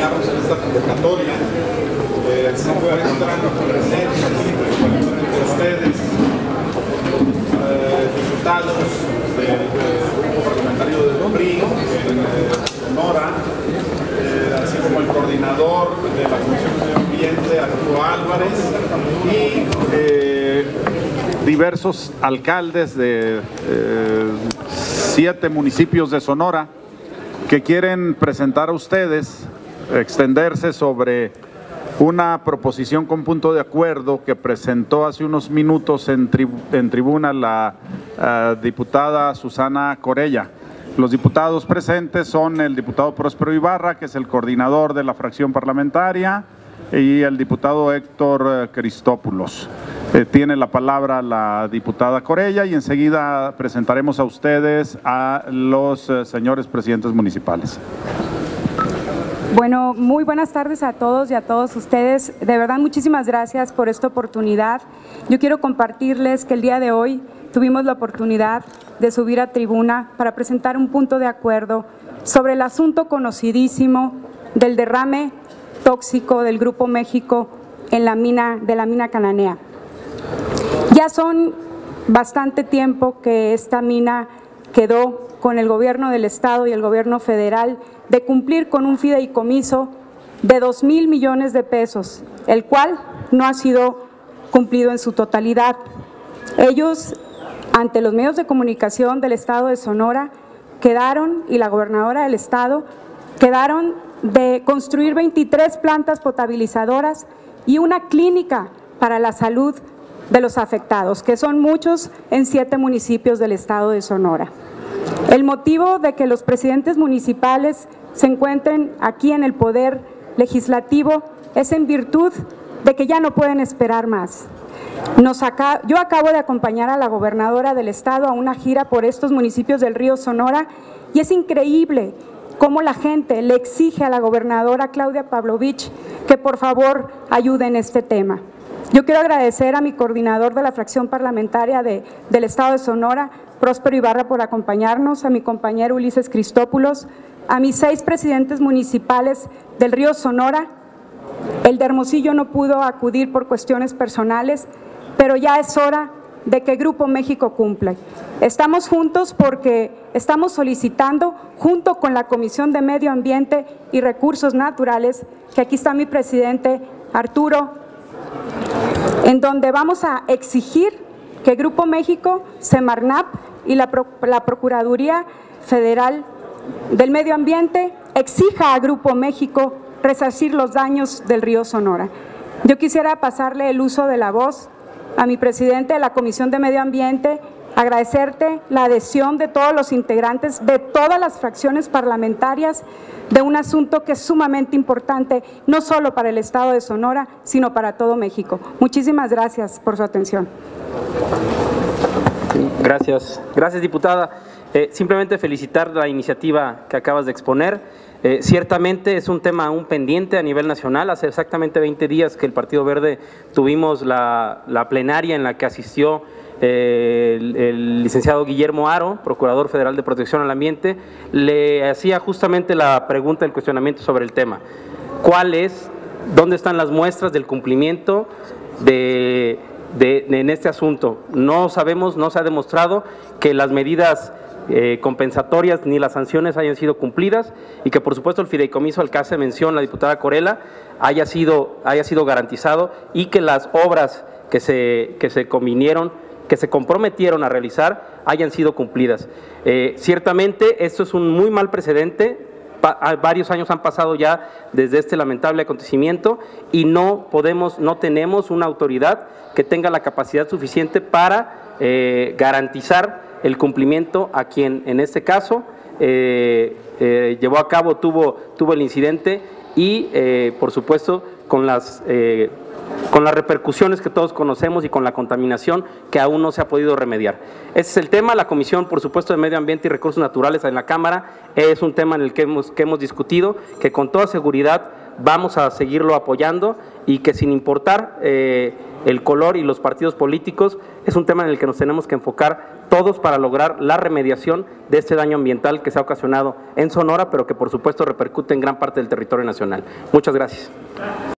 acompañarnos en esta convocatoria. Se encuentran presentes entre ustedes diputados del grupo parlamentario del PRI en Sonora, así como el coordinador de la Comisión de Medio Ambiente, Arturo Álvarez, y diversos alcaldes de 7 municipios de Sonora que quieren presentar a ustedes, extenderse sobre una proposición con punto de acuerdo que presentó hace unos minutos en tribuna la diputada Susana Corella. Los diputados presentes son el diputado Próspero Ibarra, que es el coordinador de la fracción parlamentaria, y el diputado Héctor Cristópulos. Tiene la palabra la diputada Corella y enseguida presentaremos a ustedes a los señores presidentes municipales. Bueno, muy buenas tardes a todos y a todos ustedes. De verdad, muchísimas gracias por esta oportunidad. Yo quiero compartirles que el día de hoy tuvimos la oportunidad de subir a tribuna para presentar un punto de acuerdo sobre el asunto conocidísimo del derrame tóxico del Grupo México en la mina Cananea. Ya son bastante tiempo que esta mina quedó con el gobierno del estado y el gobierno federal de cumplir con un fideicomiso de 2,000 millones de pesos, el cual no ha sido cumplido en su totalidad. Ellos, ante los medios de comunicación del estado de Sonora, quedaron, y la gobernadora del estado, quedaron de construir 23 plantas potabilizadoras y una clínica para la salud de los afectados, que son muchos en 7 municipios del estado de Sonora. El motivo de que los presidentes municipales se encuentren aquí en el poder legislativo es en virtud de que ya no pueden esperar más. Yo acabo de acompañar a la gobernadora del estado a una gira por estos municipios del río Sonora y es increíble cómo la gente le exige a la gobernadora Claudia Pavlovich que por favor ayude en este tema. Yo quiero agradecer a mi coordinador de la fracción parlamentaria del estado de Sonora, Próspero Ibarra, por acompañarnos, a mi compañero Ulises Cristópulos, a mis 6 presidentes municipales del río Sonora. El de Hermosillo no pudo acudir por cuestiones personales, pero ya es hora de que Grupo México cumpla. Estamos juntos porque estamos solicitando, junto con la Comisión de Medio Ambiente y Recursos Naturales, que aquí está mi presidente Arturo, en donde vamos a exigir que Grupo México, Semarnat y la Procuraduría Federal del Medio Ambiente exija a Grupo México resarcir los daños del río Sonora. Yo quisiera pasarle el uso de la voz a mi presidente de la Comisión de Medio Ambiente, agradecerte la adhesión de todos los integrantes de todas las fracciones parlamentarias de un asunto que es sumamente importante, no solo para el estado de Sonora, sino para todo México. Muchísimas gracias por su atención. Gracias, diputada. Simplemente felicitar la iniciativa que acabas de exponer. Ciertamente es un tema aún pendiente a nivel nacional. Hace exactamente 20 días que el Partido Verde tuvimos la plenaria en la que asistió el licenciado Guillermo Haro, Procurador Federal de Protección al Ambiente. Le hacía justamente la pregunta, el cuestionamiento sobre el tema. ¿Dónde están las muestras del cumplimiento en este asunto? No sabemos, no se ha demostrado que las medidas compensatorias ni las sanciones hayan sido cumplidas y que por supuesto el fideicomiso al que hace mención la diputada Corella haya sido garantizado y que las obras que se comprometieron a realizar hayan sido cumplidas. Ciertamente esto es un muy mal precedente. Varios años han pasado ya desde este lamentable acontecimiento y no tenemos una autoridad que tenga la capacidad suficiente para garantizar el cumplimiento a quien en este caso llevó a cabo, tuvo el incidente y por supuesto con las repercusiones que todos conocemos y con la contaminación que aún no se ha podido remediar. Ese es el tema. La Comisión, por supuesto, de Medio Ambiente y Recursos Naturales en la Cámara es un tema en el que hemos discutido, que con toda seguridad vamos a seguirlo apoyando y que sin importar el color y los partidos políticos, es un tema en el que nos tenemos que enfocar todos para lograr la remediación de este daño ambiental que se ha ocasionado en Sonora, pero que por supuesto repercute en gran parte del territorio nacional. Muchas gracias.